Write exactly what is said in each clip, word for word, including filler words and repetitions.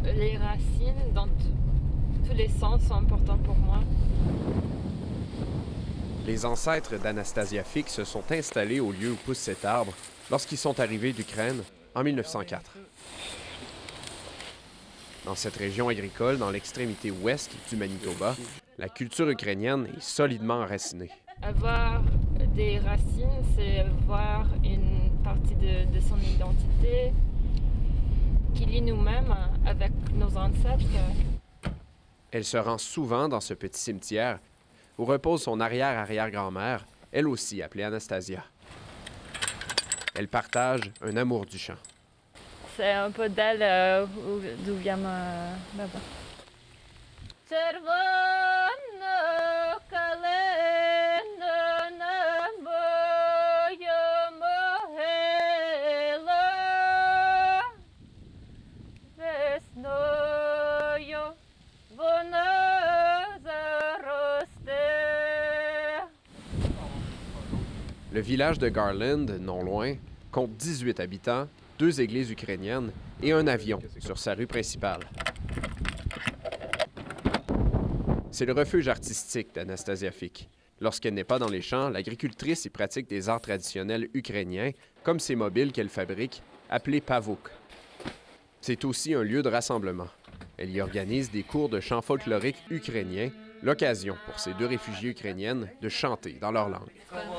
les racines dans tous les sens sont importants pour moi. Les ancêtres d'Anastasia Fick se sont installés au lieu où pousse cet arbre lorsqu'ils sont arrivés d'Ukraine en mille neuf cent quatre. Dans cette région agricole, dans l'extrémité ouest du Manitoba, la culture ukrainienne est solidement enracinée. Avoir des racines, c'est avoir une partie de, de son identité qui lie nous-mêmes avec nos ancêtres. Elle se rend souvent dans ce petit cimetière où repose son arrière-arrière-grand-mère, elle aussi appelée Anastasia. Elle partage un amour du chant. C'est un peu d'elle euh, d'où vient ma papa. Le village de Garland, non loin, compte dix-huit habitants, deux églises ukrainiennes et un avion sur sa rue principale. C'est le refuge artistique d'Anastasia Fick. Lorsqu'elle n'est pas dans les champs, l'agricultrice y pratique des arts traditionnels ukrainiens, comme ces mobiles qu'elle fabrique, appelés pavouk. C'est aussi un lieu de rassemblement. Elle y organise des cours de chant folklorique ukrainien, l'occasion pour ces deux réfugiées ukrainiennes de chanter dans leur langue.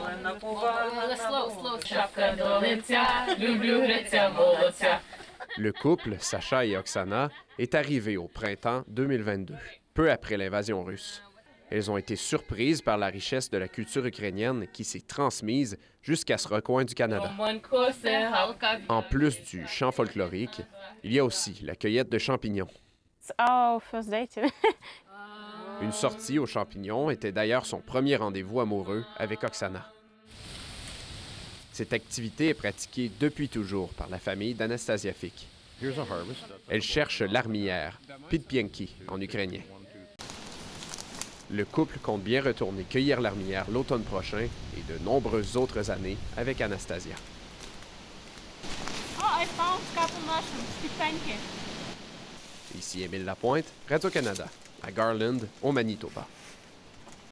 Le couple, Sacha et Oksana, est arrivé au printemps deux mille vingt-deux, peu après l'invasion russe. Elles ont été surprises par la richesse de la culture ukrainienne qui s'est transmise jusqu'à ce recoin du Canada. En plus du chant folklorique, il y a aussi la cueillette de champignons. Oh, first date. Une sortie aux champignons était d'ailleurs son premier rendez-vous amoureux avec Oksana. Cette activité est pratiquée depuis toujours par la famille d'Anastasia Fick. Elle cherche l'armière, pitpienki en ukrainien. Le couple compte bien retourner cueillir l'armière l'automne prochain et de nombreuses autres années avec Anastasia. Oh, I found couple mushrooms. Pitpienki. Ici Émile Lapointe, Radio-Canada, à Garland, au Manitoba.